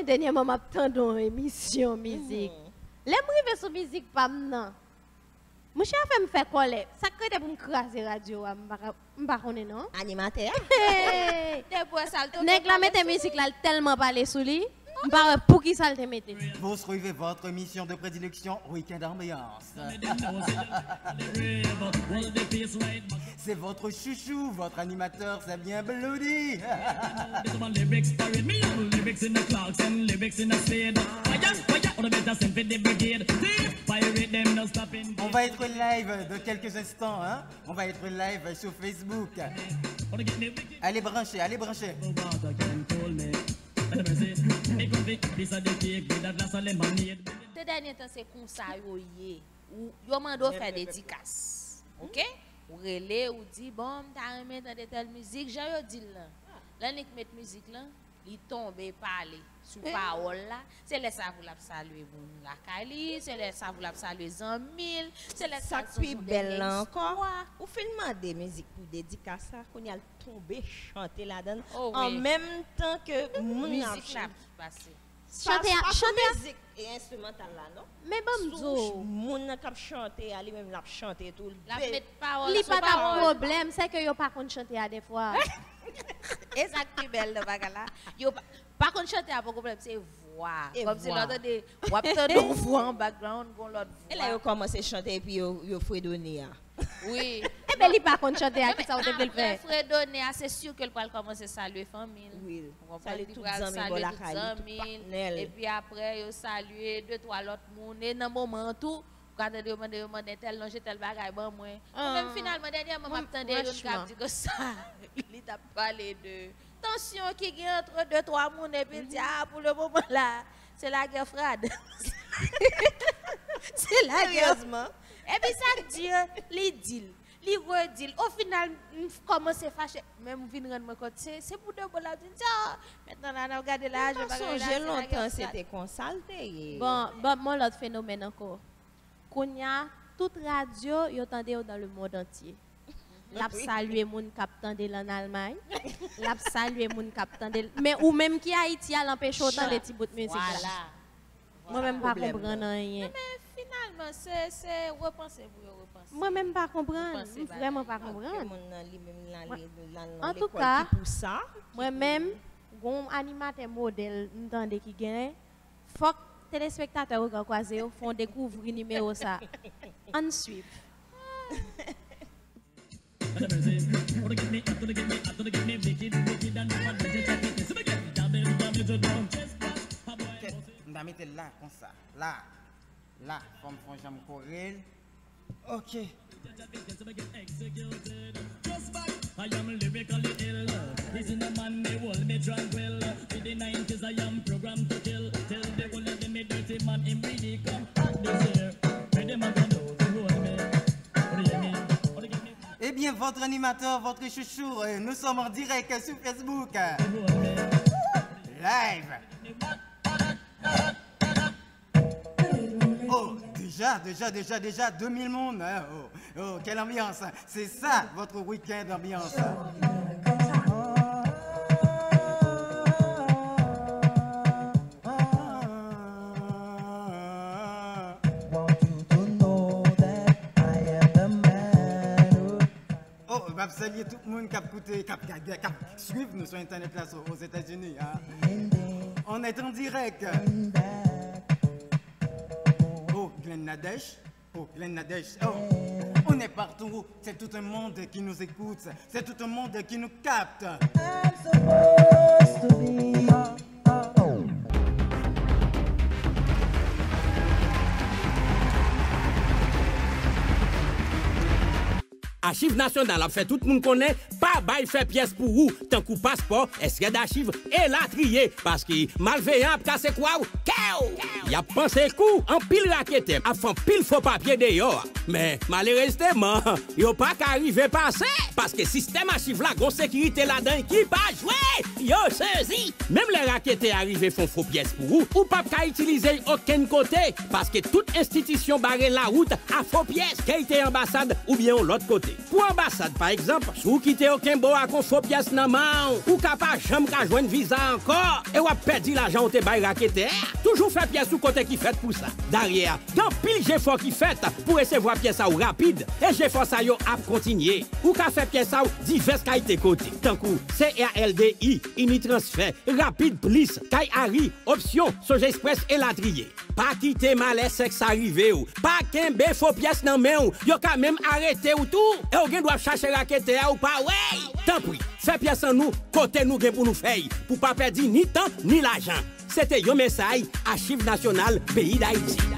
dernièrement m'attends une émission musique. Les m'rive sur musique pas maintenant. Mon chef me fait coller. Ça crée pour me craser radio, m'pa connait non. Animateur. T'es pour ça le Nèg la mette musique là tellement parler sous lui. M'pa pour qui ça le te mette. Vous suivez votre émission de prédilection Week-end Ambiance. C'est votre chouchou, votre animateur, c'est bien Bloody. On va être live de quelques instants, hein? On va être live sur Facebook. Allez brancher, allez brancher. Ces derniers temps, c'est comme ça, yo mando faire des dédicaces. OK? Ou relais, ou dit, bon, t'as remis dans de telle musique, j'ai dit là. Là, nous mettons musique là, il tombe et parle sous parole là. C'est là ça vous la saluer la Kali, c'est là ça vous la saluer Zamil, c'est là ça plus belle encore. Ou filmer des musiques pour dédicace ça, qu'on y a tomber chanter là-dedans en même temps que musique là passer. Chanter musique et instrumental là non. Mais bon zo, moun k'ap chanter, ali même l'a chanter tout. La mettre parole. Li pas de problème, c'est que yo pas kon chanter à des fois. Et ça plus belle le bagage là. Yo pas qu'on chanter à pas problème, c'est voix. Comme si l'autre des wapton voix en background gon l'autre voix. Et là yo commence à chanter et puis yo fredonner. Oui. Eh ben li pas kon chanter à qui ça vous devez le faire. Fredonner, c'est sûr que le va commencer à saluer famille. Oui. Saluer tout amis, et puis après yo saluer deux trois l'autre monde et dans moment tout quand on demande tel non tel bagaille bon moi. Même finalement dernièrement m'attendais on cap dit que ça il t'a parlé de tension qui gagne entre deux trois monde et puis dit ah pour le moment là c'est la guerre froide. C'est la guerre. Et puis ça dit les deal, les redil. Au final commence à fâcher même vinn rendre moi compte c'est pour de bon la dit maintenant on regarde là je vais j'ai longtemps c'était consulté. Bon moi l'autre phénomène encore. Kounya toute radio yo tande dans le monde entier. L'a saluer moun k'ap tande en Allemagne. L'a saluer moun k'ap tande mais ou même qui Haïti a l'empêche autant les petits bouts de musique. Voilà. Moi même pas comprendre rien. Mais finalement c'est repenser pour repenser. Moi même pas comprendre, vraiment pas comprendre. En tout cas, moi même gon animateur modèle m'tande qui gagne. Faut téléspectateurs qui croisé font découvrir numéro ça. On suit. On va mettre là comme ça, là, comme font jambe chorale. OK. I am lyrically ill. This is the man they hold me tranquil. In the 90s I am programmed to kill. Tell the one of me dirty man him really come back this year. Where them a gonna do to hold me? What do you mean? Eh bien, votre animateur, votre chouchou, nous sommes en direct sur Facebook. Live. Oh, déjà 2000 monde. Hein? Oh, quelle ambiance. C'est ça, votre week-end ambiance. Oh, je vais saluer tout le monde qui a écouté, qui a suivi nous sur Internet là aux États-Unis. Hein? On est en direct. Oh, Glenn Nadesh. Oh, on est partout. C'est tout un monde qui nous écoute. C'est tout un monde qui nous capte. Archives nationales a fait tout le monde connaît, pas bail fait pièce pour vous, tant que passeport, extrait d'archives et la trier, parce que malveillant casse quoi ou, y a pensé coup, en pile raquette, a fait pile faux papier dehors. Mais malheureusement, y a pas qu'arriver passer, parce que système archive la grosse sécurité là-dedans qui pas jouer, yo saisi. Même les raquettes arrivés font faux pièces pour vous, ou pas qu'à utiliser aucun côté, parce que toute institution barre la route à faux pièces, qui était ambassade ou bien l'autre côté. Pour ambassade, par exemple, si vous quittez aucun beau à faux pièces dans main, ou capable jamais qu'à joindre visa encore, et ou a perdu l'argent ou te bail raquettes, toujours fait pièce sous côté qui fait pour ça. Derrière, dans pile GFOR qui fait pour recevoir pièce à ou rapide, et GFOR ça yo a continuer. Ou qu'a fait pièce à ou diverses qualités côté. Tant que CRLDI, Unitransfert, Rapide Plus, Kayari, Option, Soja Express et Latrier. Pas quitter malais sexe arrivé ou, pas qu'un faux pièce dans main ou, yo quand même arrêté ou tout, et ou gen doit chercher raquette ou pas, ouais. Tant pis, fait pièce en nous, côté nous gen pour nous faire, pour pas perdre ni temps ni l'argent. C'était un message, Archives nationales, pays d'Haïti.